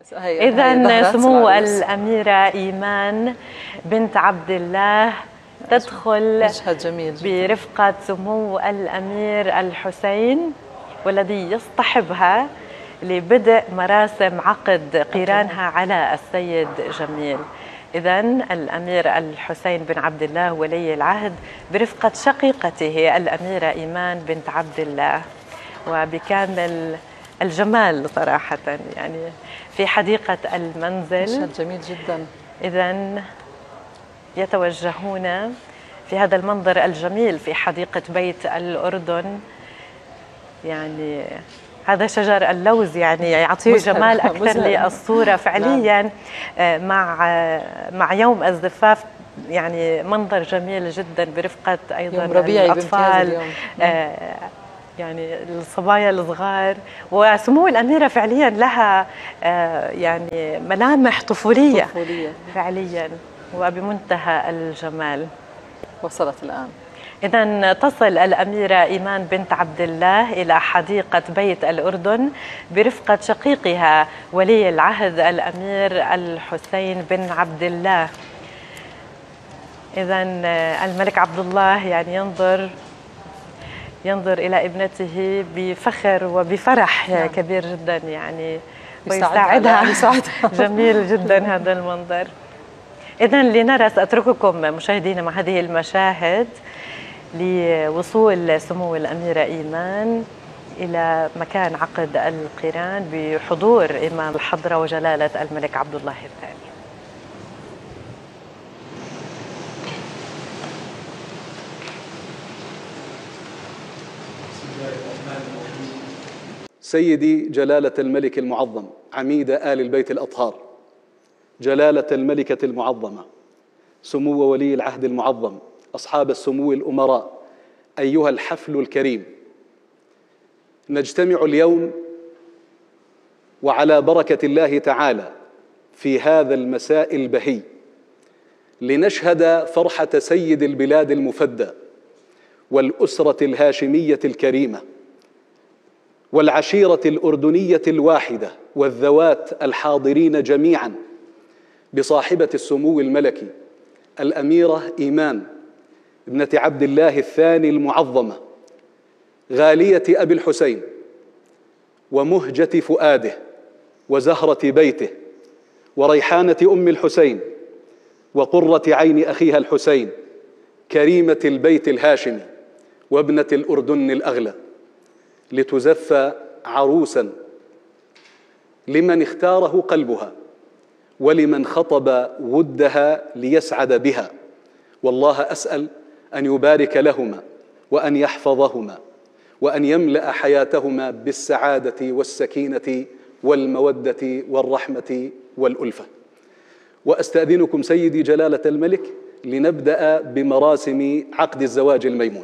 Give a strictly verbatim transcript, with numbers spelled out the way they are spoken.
إذا سمو الأميرة إيمان بنت عبد الله تدخل مشهد جميل برفقة سمو الأمير الحسين، والذي يصطحبها لبدء مراسم عقد قيرانها على السيد جميل. إذن الأمير الحسين بن عبد الله ولي العهد برفقة شقيقته الأميرة إيمان بنت عبد الله، وبكامل الجمال صراحة، يعني في حديقة المنزل. مشهد جميل جدا. إذن يتوجهون في هذا المنظر الجميل في حديقة بيت الأردن. يعني هذا شجر اللوز يعني يعطيه جمال أكثر للصورة فعليا. مع مع يوم الزفاف يعني منظر جميل جدا برفقة أيضا الأطفال، يعني الصبايا الصغار، وسمو الأميرة فعليا لها يعني ملامح طفولية, طفولية فعليا وبمنتهى الجمال. وصلت الآن. إذن تصل الأميرة إيمان بنت عبد الله إلى حديقة بيت الأردن برفقة شقيقها ولي العهد الأمير الحسين بن عبد الله. إذن الملك عبد الله يعني ينظر ينظر إلى ابنته بفخر وبفرح نعم. كبير جدا يعني، ويساعدها. جميل جدا هذا المنظر. إذن لنرى، سأترككم مشاهدينا مع هذه المشاهد لوصول سمو الأميرة إيمان إلى مكان عقد القيران بحضور إمام الحضرة وجلالة الملك عبد الله الثاني. سيدي جلالة الملك المعظم عميد آل البيت الأطهار، جلالة الملكة المعظمة، سمو ولي العهد المعظم، أصحاب السمو الأمراء، أيها الحفل الكريم، نجتمع اليوم وعلى بركة الله تعالى في هذا المساء البهي لنشهد فرحة سيد البلاد المفدى والأسرة الهاشمية الكريمة والعشيرة الأردنية الواحدة والذوات الحاضرين جميعا بصاحبة السمو الملكي الأميرة إيمان ابنة عبد الله الثاني المعظمة، غالية أبي الحسين ومهجة فؤاده وزهرة بيته وريحانة أم الحسين وقرة عين أخيها الحسين، كريمة البيت الهاشمي وابنة الأردن الأغلى، لتزف عروسا لمن اختاره قلبها ولمن خطب ودها ليسعد بها. والله أسأل أن يبارك لهما وأن يحفظهما وأن يملأ حياتهما بالسعادة والسكينة والمودة والرحمة والألفة. وأستأذنكم سيدي جلالة الملك لنبدأ بمراسم عقد الزواج الميمون.